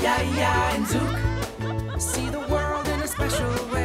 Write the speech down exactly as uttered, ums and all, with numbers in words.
Yaya and Zouk see the world in a special way.